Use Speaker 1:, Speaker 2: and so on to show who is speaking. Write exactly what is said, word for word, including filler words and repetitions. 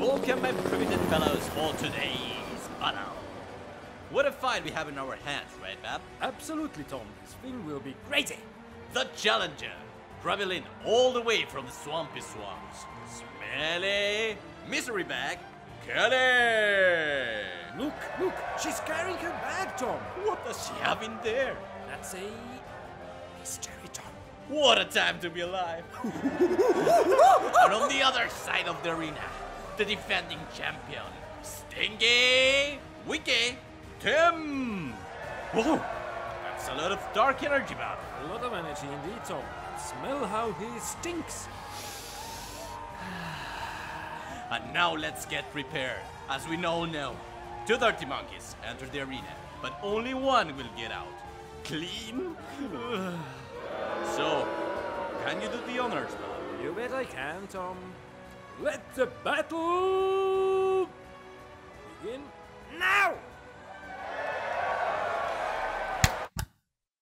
Speaker 1: Welcome my primitive fellows for today's battle. What a fight we have in our hands, right, Bab?
Speaker 2: Absolutely, Tom. This thing will be crazy.
Speaker 1: The challenger, traveling all the way from the swampy swamps. Smelly Misery Bag, Kelly!
Speaker 2: Look, look, she's carrying her bag, Tom.
Speaker 1: What does she have in there?
Speaker 2: That's a mystery, Tom.
Speaker 1: What a time to be alive! And on the other side of the arena, the defending champion, Stingy Wiki Tim! Whoa! That's a lot of dark energy, Bob.
Speaker 2: A lot of energy indeed, Tom. Smell how he stinks.
Speaker 1: And now let's get prepared. As we all know, two dirty monkeys enter the arena, but only one will get out. Clean? So, can you do the honors, Bob?
Speaker 2: You bet I can, Tom. Let the battle begin now!